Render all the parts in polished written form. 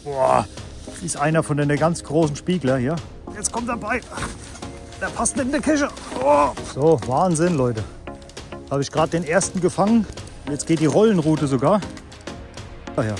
Boah, das ist einer von den ganz großen Spiegler hier. Jetzt kommt er bei. Der passt nicht in die Küche. Oh. So, Wahnsinn, Leute. Habe ich gerade den ersten gefangen. Jetzt geht die Rollenroute sogar. Ach ja.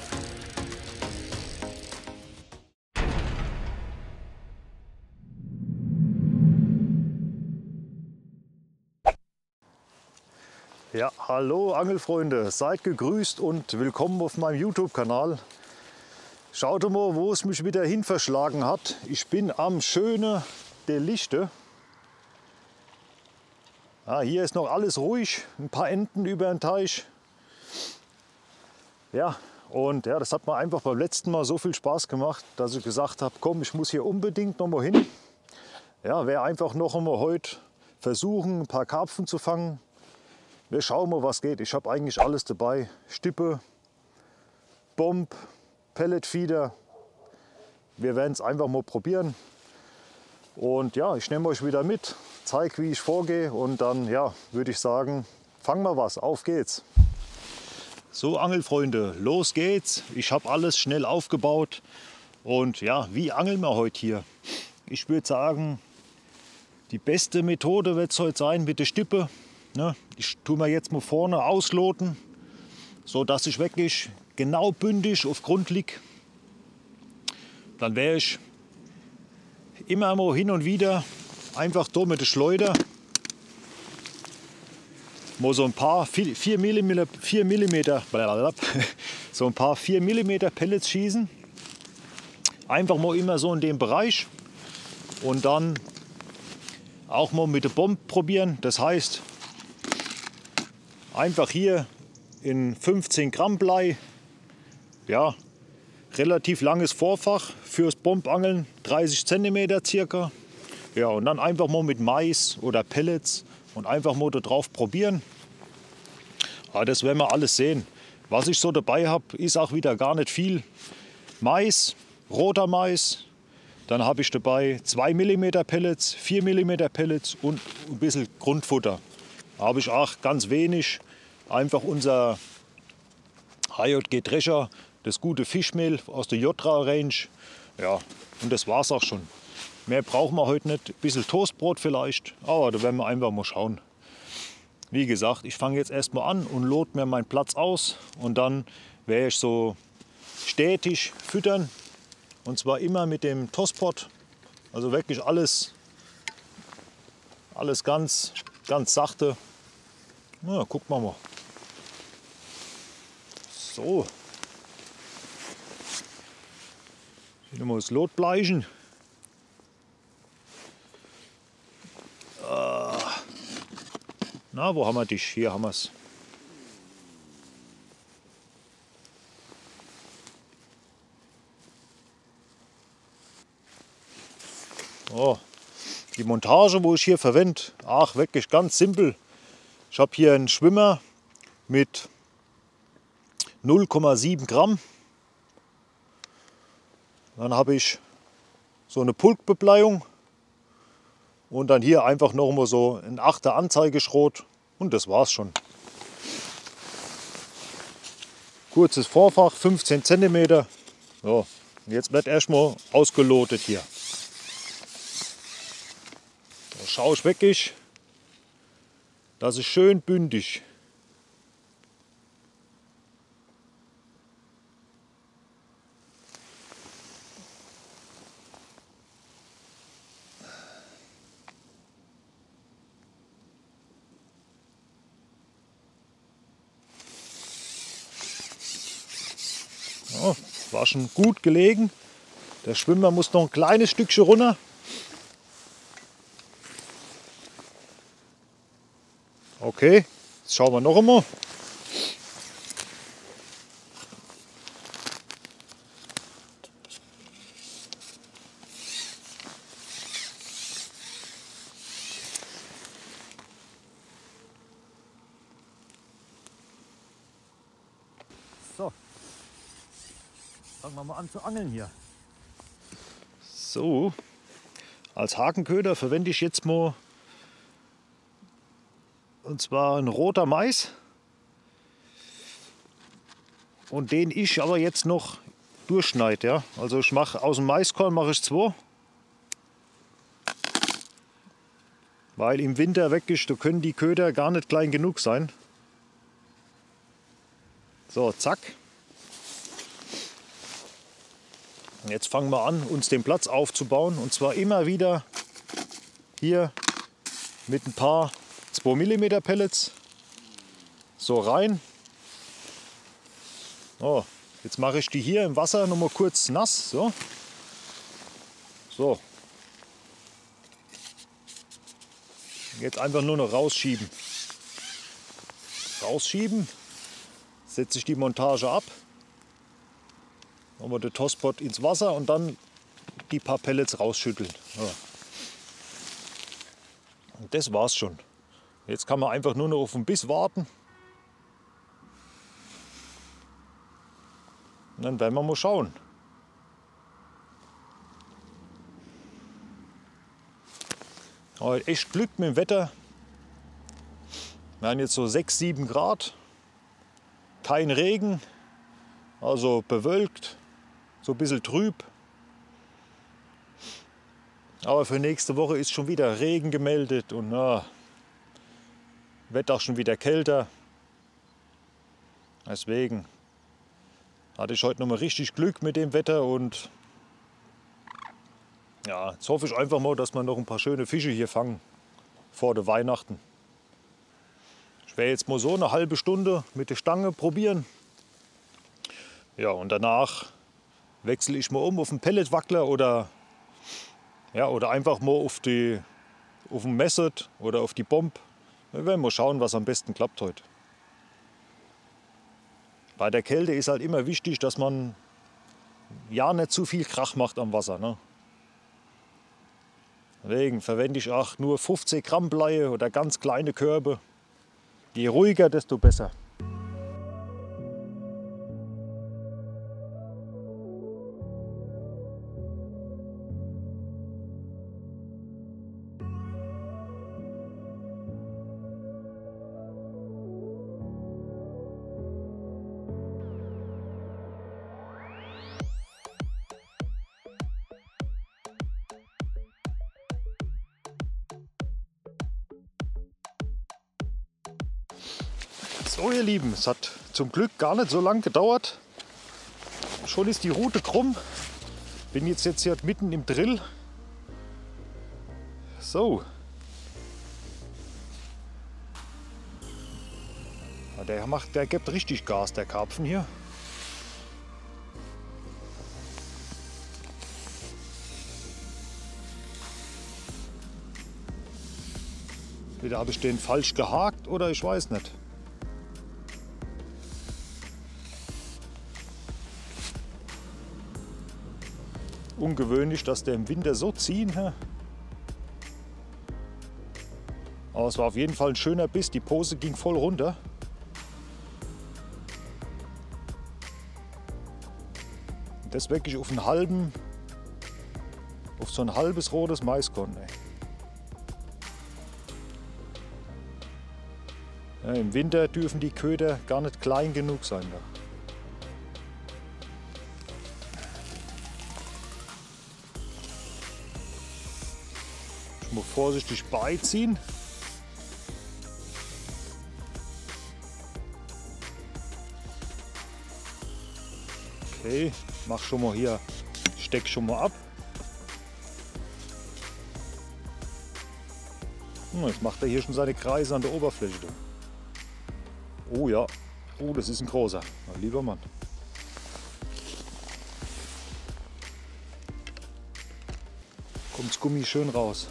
Ja, hallo Angelfreunde, seid gegrüßt und willkommen auf meinem YouTube-Kanal. Schaut mal, wo es mich wieder hin verschlagen hat. Ich bin am schönen der Lichte. Hier ist noch alles ruhig, ein paar Enten über den Teich. Ja, und ja, das hat mir einfach beim letzten Mal so viel Spaß gemacht, dass ich gesagt habe, komm, ich muss hier unbedingt noch mal hin. Ja, werde einfach noch einmal heute versuchen, ein paar Karpfen zu fangen. Wir schauen mal, was geht. Ich habe eigentlich alles dabei. Stippe, Bomb, Pelletfeeder. Wir werden es einfach mal probieren. Und ja, ich nehme euch wieder mit, zeige, wie ich vorgehe. Und dann, ja, würde ich sagen, fangen wir was. Auf geht's. So, Angelfreunde, los geht's. Ich habe alles schnell aufgebaut. Und ja, wie angeln wir heute hier? Ich würde sagen, die beste Methode wird es heute sein mit der Stippe. Ich tue mir jetzt mal vorne ausloten, so dass ich wirklich genau bündig auf Grund liege. Dann werde ich immer mal hin und wieder einfach da mit der Schleuder mal so ein paar 4 mm, so ein paar 4 mm Pellets schießen. Einfach mal immer so in dem Bereich und dann auch mal mit der Bombe probieren. Das heißt, einfach hier in 15 Gramm Blei, ja, relativ langes Vorfach fürs Bombangeln, 30 cm circa. Ja, und dann einfach mal mit Mais oder Pellets und einfach mal da drauf probieren. Ja, das werden wir alles sehen. Was ich so dabei habe, ist auch wieder gar nicht viel. Mais, roter Mais, dann habe ich dabei 2 mm Pellets, 4 mm Pellets und ein bisschen Grundfutter. Da habe ich auch ganz wenig, einfach unser HJG Drescher, das gute Fischmehl aus der Jotra Range. Ja, und das war's auch schon. Mehr brauchen wir heute nicht. Ein bisschen Toastbrot vielleicht, aber da werden wir einfach mal schauen. Wie gesagt, ich fange jetzt erstmal an und lote mir meinen Platz aus und dann werde ich so stetig füttern. Und zwar immer mit dem Tosspot. Also wirklich alles ganz sachte. Na, gucken wir mal. So. Hier mal das Lot bleichen. Na, wo haben wir dich? Hier haben wir es. Oh, die Montage, wo ich hier verwende, ach, wirklich ganz simpel. Ich habe hier einen Schwimmer mit 0,7 Gramm. Dann habe ich so eine Pulkbebleiung und dann hier einfach noch mal so ein 8er Anzeigeschrot und das war's schon. Kurzes Vorfach, 15 cm. So, jetzt wird erstmal ausgelotet hier. Da schaue ich wirklich, das ist schön bündig. Ja, war schon gut gelegen. Der Schwimmer muss noch ein kleines Stückchen runter. Okay, jetzt schauen wir noch einmal. So, fangen wir mal an zu angeln hier. So, als Hakenköder verwende ich jetzt mal, und zwar ein roter Mais. Und den ich aber jetzt noch durchschneide. Ja? Also ich mache aus dem Maiskorn mache ich 2. Weil im Winter weg ist, da können die Köder gar nicht klein genug sein. So, zack. Jetzt fangen wir an, uns den Platz aufzubauen. Und zwar immer wieder hier mit ein paar 2 mm Pellets so rein. Oh, jetzt mache ich die hier im Wasser noch mal kurz nass. So. So. Jetzt einfach nur noch rausschieben. Rausschieben. Setze ich die Montage ab. Machen wir den Toastpot ins Wasser und dann die paar Pellets rausschütteln. Ja. Und das war's schon. Jetzt kann man einfach nur noch auf den Biss warten. Und dann werden wir mal schauen. Aber echt Glück mit dem Wetter. Wir haben jetzt so 6, 7 Grad. Kein Regen. Also bewölkt. So ein bisschen trüb. Aber für nächste Woche ist schon wieder Regen gemeldet und wird auch schon wieder kälter. Deswegen hatte ich heute noch mal richtig Glück mit dem Wetter und ja, jetzt hoffe ich einfach mal, dass wir noch ein paar schöne Fische hier fangen vor der Weihnachten. Ich werde jetzt mal so eine halbe Stunde mit der Stange probieren. Ja, und danach wechsle ich mal um auf den Pelletwackler oder einfach mal auf den Messert oder auf die Bomb. Wir werden mal schauen, was am besten klappt heute. Bei der Kälte ist halt immer wichtig, dass man ja nicht zu viel Krach macht am Wasser. Ne? Deswegen verwende ich auch nur 50 Gramm Bleie oder ganz kleine Körbe. Je ruhiger, desto besser. So ihr Lieben, es hat zum Glück gar nicht so lange gedauert. Schon ist die Route krumm. Bin jetzt hier mitten im Drill. So. Ja, der gibt richtig Gas, der Karpfen hier. Entweder habe ich den falsch gehakt oder ich weiß nicht. Ungewöhnlich, dass der im Winter so ziehen. Aber es war auf jeden Fall ein schöner Biss. Die Pose ging voll runter. Und das wirklich auf so ein halbes rotes Maiskorn. Ja, im Winter dürfen die Köder gar nicht klein genug sein. Da. Ich muss vorsichtig beiziehen. Okay, mach schon mal hier, steck schon mal ab. Jetzt macht er hier schon seine Kreise an der Oberfläche. Oh ja, oh, das ist ein großer. Na, lieber Mann. Kommt das Gummi schön raus.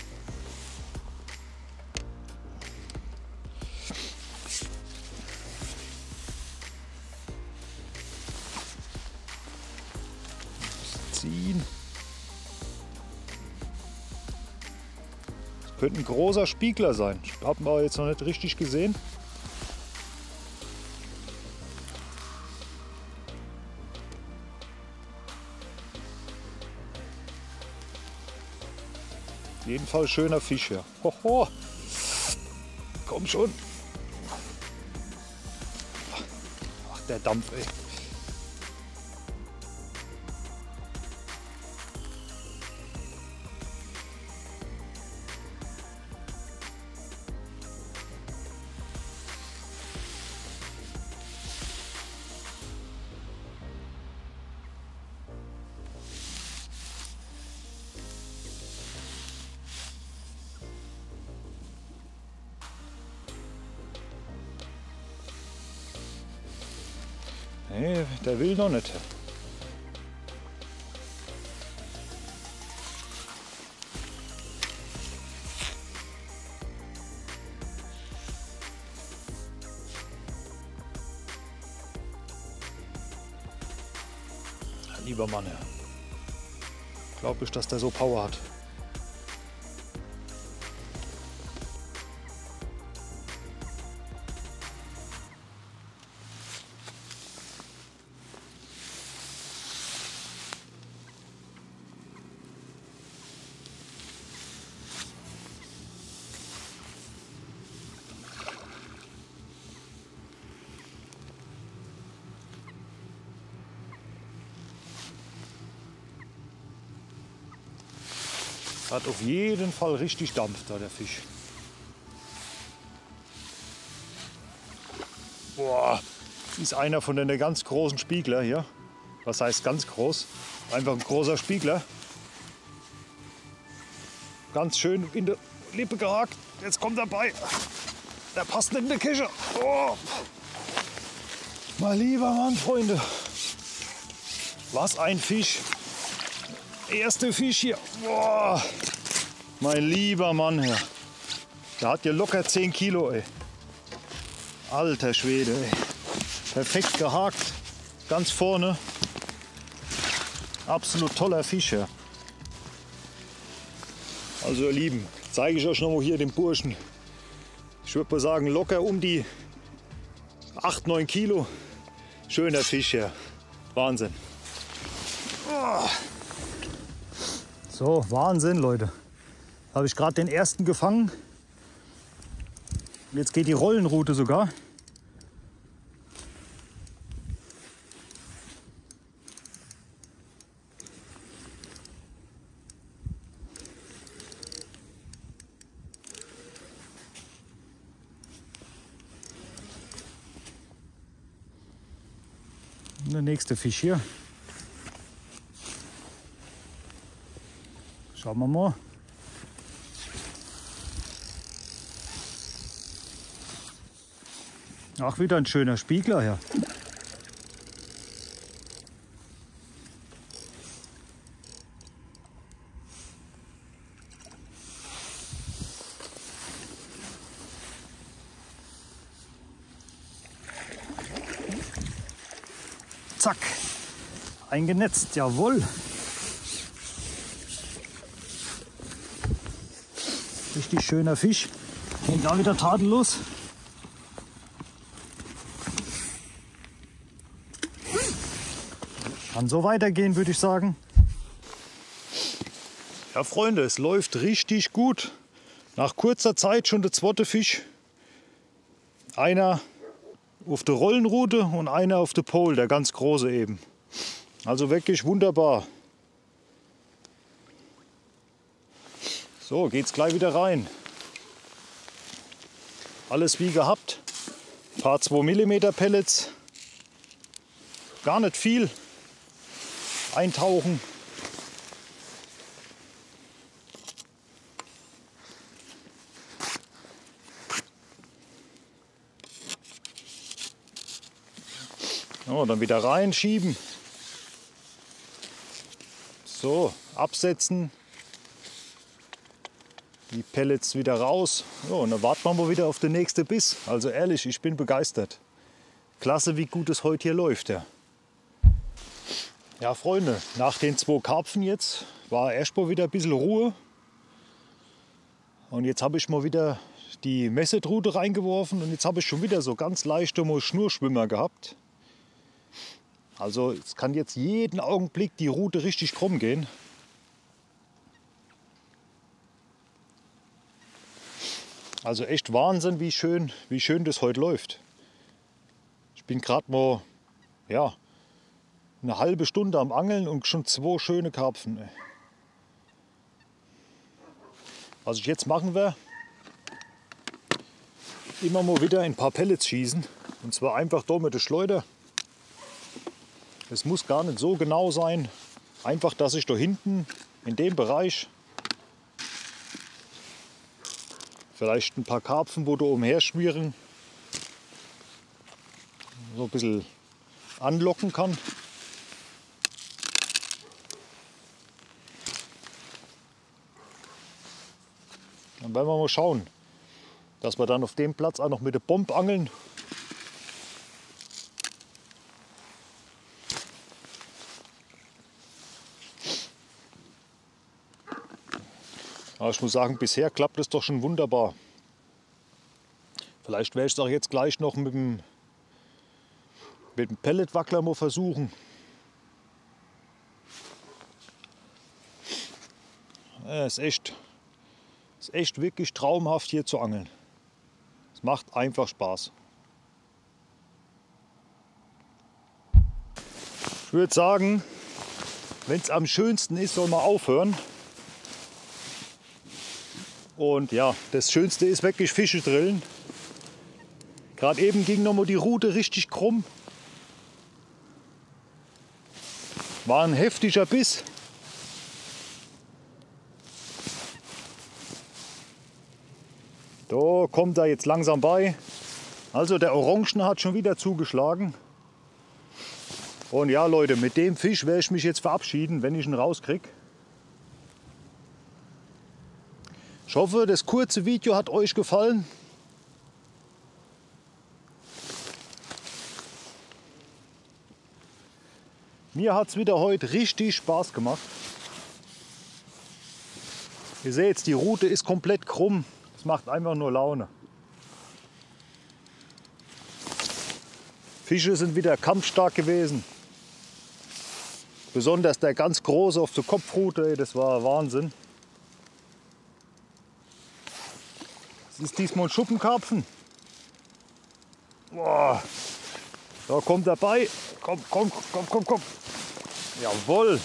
Ziehen. Das könnte ein großer Spiegler sein. Ich habe ihn aber jetzt noch nicht richtig gesehen. Auf jeden Fall schöner Fisch hier. Hoho. Komm schon. Ach, der Dampf, ey. Nee, der will noch nicht. Lieber Mann, ja. Glaube ich, dass der so Power hat. Hat auf jeden Fall richtig Dampf da, der Fisch. Boah, ist einer von den ganz großen Spiegler hier. Was heißt ganz groß? Einfach ein großer Spiegler. Ganz schön in der Lippe gehakt. Jetzt kommt er bei. Der passt nicht in die Küche. Oh. Mein lieber Mann, Freunde. Was ein Fisch. Erster Fisch hier. Boah. Mein lieber Mann hier. Der hat ja locker 10 Kilo. Ey. Alter Schwede. Ey. Perfekt gehakt. Ganz vorne. Absolut toller Fisch hier. Also ihr Lieben, zeige ich euch noch mal hier den Burschen. Ich würde mal sagen locker um die 8, 9 Kilo. Schöner Fisch hier. Wahnsinn. Oh. So, Wahnsinn, Leute. Habe ich gerade den ersten gefangen. Jetzt geht die Rollenroute sogar. Und der nächste Fisch hier. Schauen wir mal. Ach, wieder ein schöner Spiegler hier. Zack, eingenetzt, jawohl. Richtig schöner Fisch. Und da wieder tadellos. Kann so weitergehen, würde ich sagen. Ja, Freunde, es läuft richtig gut. Nach kurzer Zeit schon der zweite Fisch. Einer auf der Rollenrute und einer auf der Pole, der ganz große eben. Also wirklich wunderbar. So, geht's gleich wieder rein. Alles wie gehabt. Ein paar 2 mm Pellets. Gar nicht viel. Eintauchen. So, dann wieder reinschieben. So, absetzen. Die Pellets wieder raus. So, und dann warten wir mal wieder auf den nächsten Biss. Also ehrlich, ich bin begeistert. Klasse, wie gut es heute hier läuft. Ja, ja Freunde, nach den 2 Karpfen jetzt war erst mal wieder ein bisschen Ruhe. Und jetzt habe ich mal wieder die Messetrute reingeworfen. Und jetzt habe ich schon wieder so ganz leichte Schnurschwimmer gehabt. Also es kann jetzt jeden Augenblick die Rute richtig krumm gehen. Also echt Wahnsinn, wie schön das heute läuft. Ich bin gerade mal ja, eine halbe Stunde am Angeln und schon 2 schöne Karpfen. Was ich jetzt machen werde, immer mal wieder ein paar Pellets schießen. Und zwar einfach da mit der Schleuder. Es muss gar nicht so genau sein. Einfach, dass ich da hinten in dem Bereich vielleicht ein paar Karpfen, wo da umher schwirren. So ein bisschen anlocken kann. Dann werden wir mal schauen, dass wir dann auf dem Platz auch noch mit der Bomb angeln. Aber ich muss sagen, bisher klappt es doch schon wunderbar. Vielleicht werde ich es auch jetzt gleich noch mit dem Pelletwackler mal versuchen. Ja, ist echt wirklich traumhaft hier zu angeln. Es macht einfach Spaß. Ich würde sagen, wenn es am schönsten ist, soll man aufhören. Und ja, das Schönste ist wirklich Fische drillen. Gerade eben ging noch mal die Rute richtig krumm. War ein heftiger Biss. Da kommt er jetzt langsam bei. Also der Orangen hat schon wieder zugeschlagen. Und ja Leute, mit dem Fisch werde ich mich jetzt verabschieden, wenn ich ihn rauskriege. Ich hoffe, das kurze Video hat euch gefallen. Mir hat es wieder heute richtig Spaß gemacht. Ihr seht jetzt, die Rute ist komplett krumm. Es macht einfach nur Laune. Fische sind wieder kampfstark gewesen. Besonders der ganz große auf der Kopfrute, das war Wahnsinn. Es ist diesmal ein Schuppenkarpfen. Boah. Da kommt er bei. Komm. Jawohl.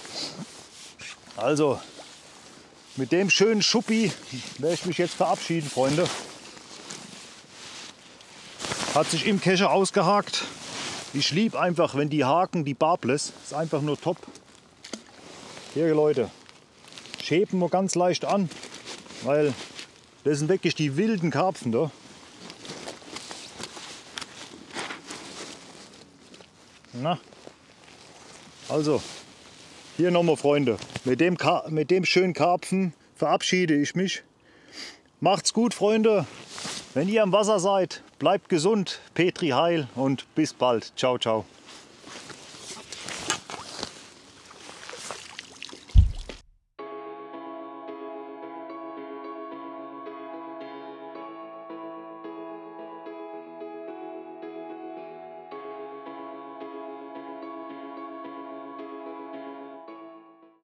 Also, mit dem schönen Schuppi werde ich mich jetzt verabschieden, Freunde. Hat sich im Kescher ausgehakt. Ich liebe einfach, wenn die haken, die Barbless. Ist einfach nur top. Hier, Leute. Ich hebe nur ganz leicht an, weil das sind wirklich die wilden Karpfen da. Na, also, hier nochmal, Freunde. Mit dem schönen Karpfen verabschiede ich mich. Macht's gut, Freunde. Wenn ihr am Wasser seid, bleibt gesund. Petri heil und bis bald. Ciao, ciao.